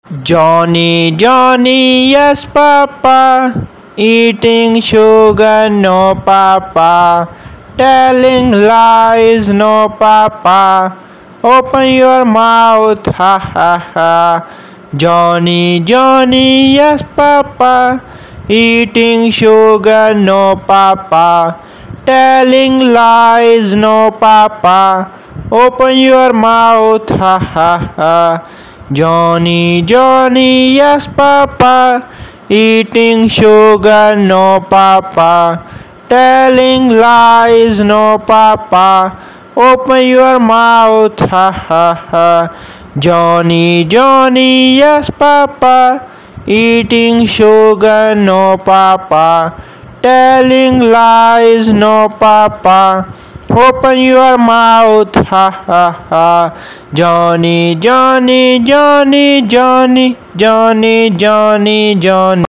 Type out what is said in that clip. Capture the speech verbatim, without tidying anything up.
Johnny, Johnny, yes, Papa. Eating sugar, no, Papa. Telling lies, no, Papa. Open your mouth, ha ha ha. Johnny, Johnny, yes, Papa. Eating sugar, no, Papa. Telling lies, no, Papa. Open your mouth, ha ha ha. Johnny, Johnny, yes, Papa. Eating sugar, no, Papa. Telling lies, no, Papa. Open your mouth, ha ha ha. Johnny, Johnny, yes, Papa. Eating sugar, no, Papa. Telling lies, no, Papa. Open your mouth, ha ha ha. Johnny, Johnny, Johnny, Johnny, Johnny, Johnny, Johnny.